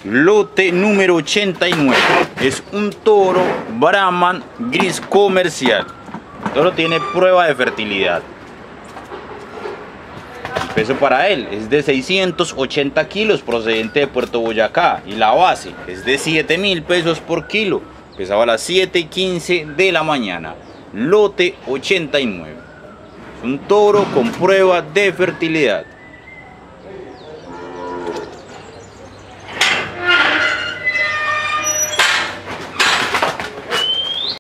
Lote número 89. Es un toro Brahman gris comercial. El toro tiene prueba de fertilidad. El peso para él es de 680 kilos procedente de Puerto Boyacá. Y la base es de 7.000 pesos por kilo. Pesaba a las 7:15 de la mañana. Lote 89. Es un toro con prueba de fertilidad.